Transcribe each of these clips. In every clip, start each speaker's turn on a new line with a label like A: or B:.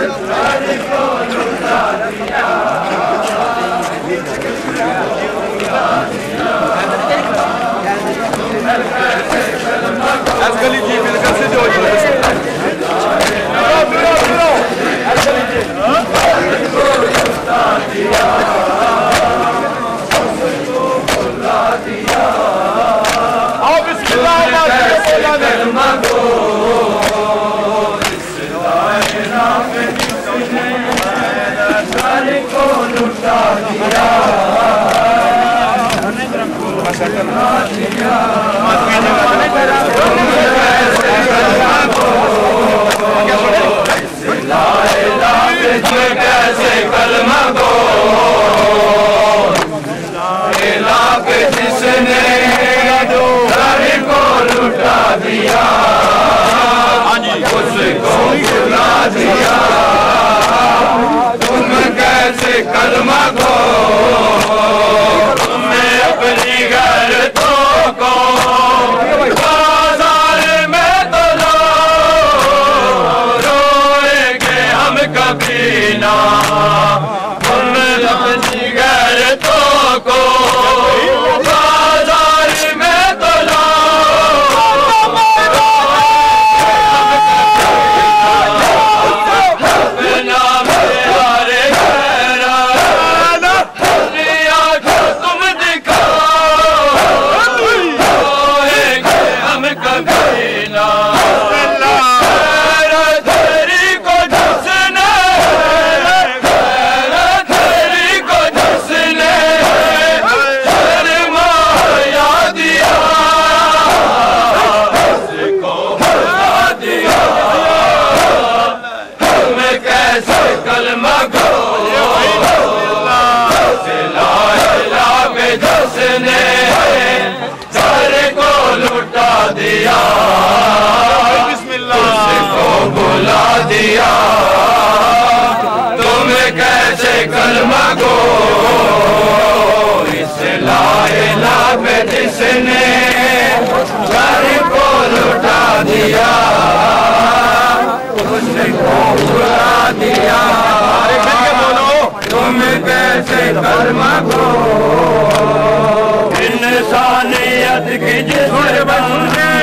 A: इंसानियत की जिस बंदे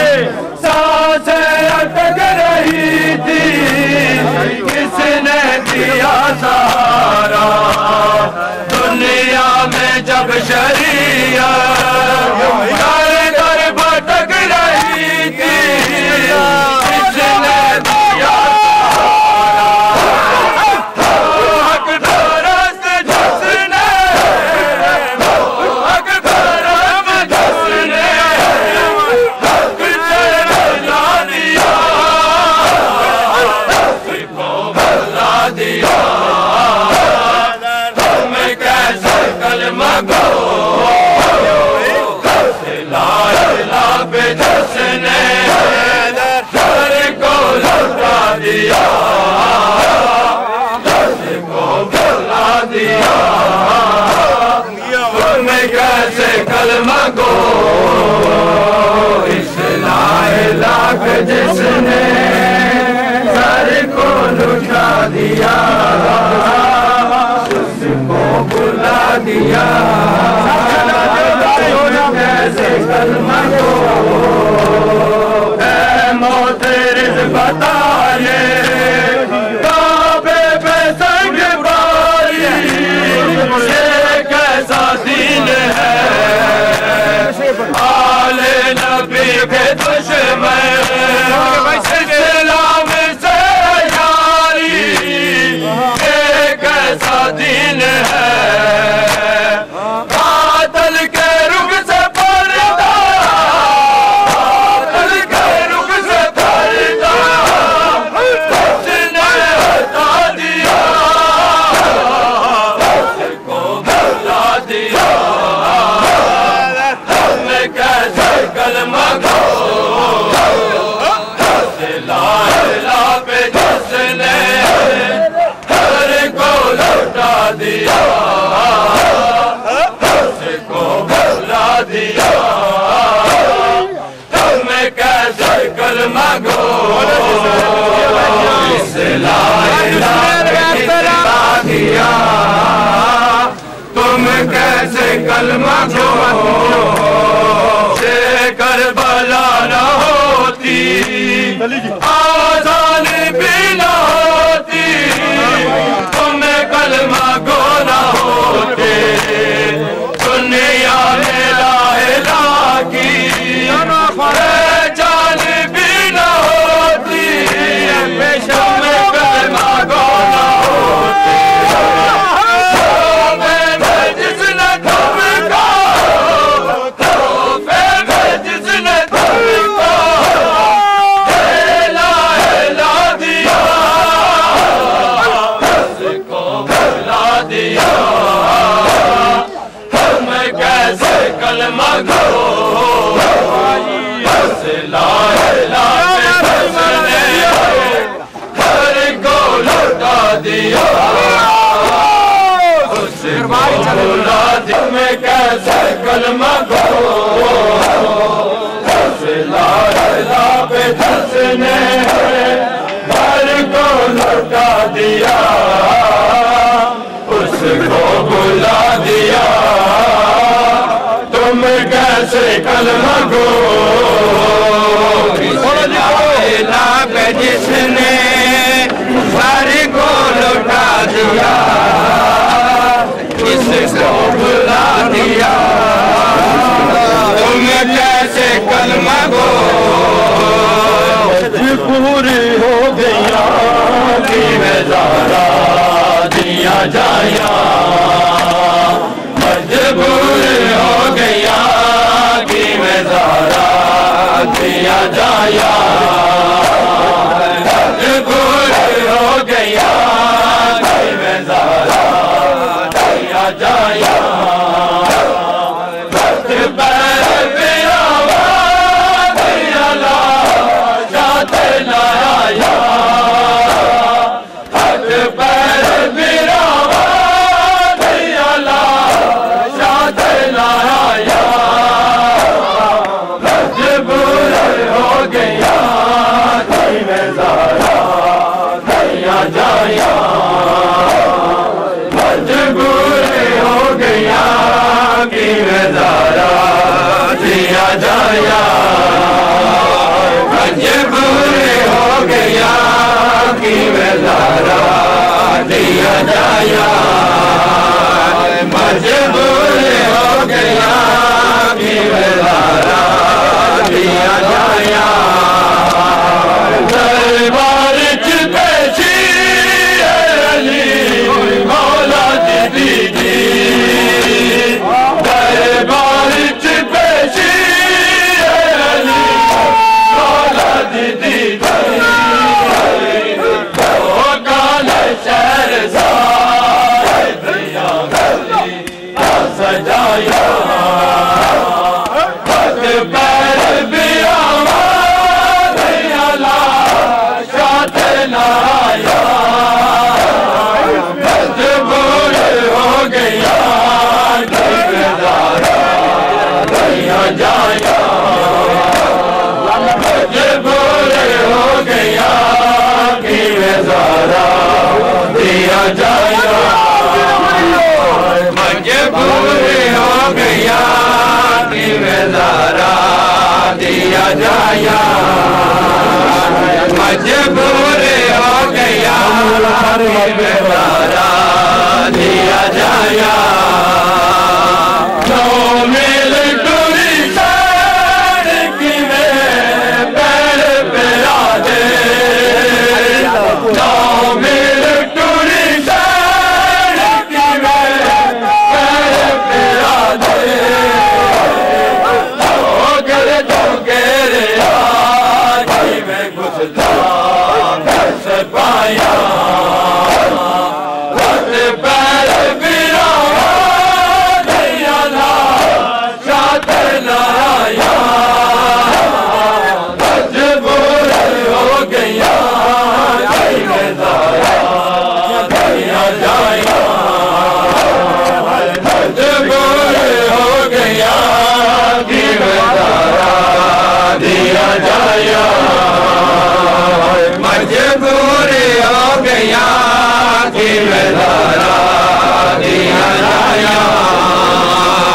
A: सांसें अटक रही थी, किसने दिया सहारा दुनिया में जब शरीयत घर घर भटक रही थी, किसने दिया कलमा को इस लाख जिसने सर को लुटा दिया, उसको बुला दिया। कैसे कलमा को ऐ मौत रिज़ बताए काबे पे संग बारी, ये कैसा दीन है आले नबी के दुश्मन इस्लाम से यारी, ये कैसा दीन है कातल के रुख से पर्दा, कातल के रुख से पर्दा उसने हटा दिया, उसको भुला दिया। कैसे कलमा को ला पे जिसने हर को लौटा दिया, उसको भुला दिया। तुम्हें कैसे कलमा को इस ला कलमा गो करबला न होती आजान भी न होती तुम्हें कलमा गो न होते दुनिया में ला की जान भी न होती तुम्हें कलमा गो न होते कलमा गो घर को लौटा दिया लौटा दिया में कैसे कलमा गो पे जिसने घर को लौटा दिया उसको बुला दिया तुम कैसे कलमा गो पे जिसने घर को लौटा दिया इसको बुला दिया तुम कैसे कलमा गो पूरी हो गया कि नजारा दिया जाया मजबूर हो गया कि नजारा दिया जाया मजबूर हो गया कि नजारा दिया जाया जाया मजबूर हो गया कि नजारा दिया जाया मजबूर हो गया कि नजारा दिया जाया दरबार च पेशी अली मौला दी दरबार च पेशी सजाया पैर बिया शाद लाया मजबूर हो गया दिया जाया मजबूर हो गया कि नजारा दिया जाया मजबूर हो गया कि नजारा दिया जाया मजबूर हो गया कि नजारा दिया जाया तो मिल टूरी सड़क में पैर पेरा दे तो मिल टूरी सड़क में पैर पेरा दे तो गेरे आगे में घुसता से पाया पैर बिरा दिया ना साथ लाया मजबूर हो गया दिया जाया मजबूर हो गया कि दिया जाया मजबूर हो गया कि दिया जाया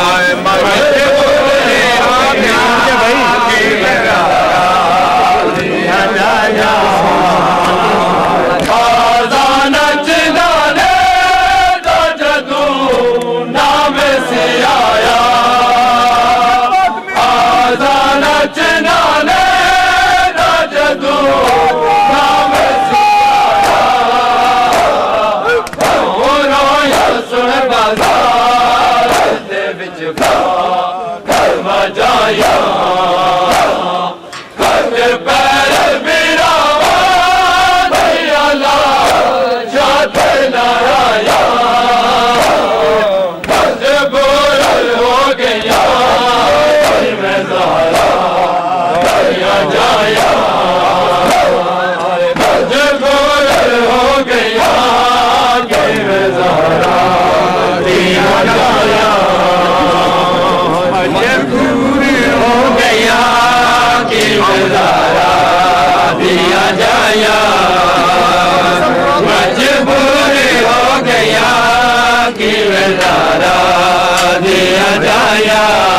A: या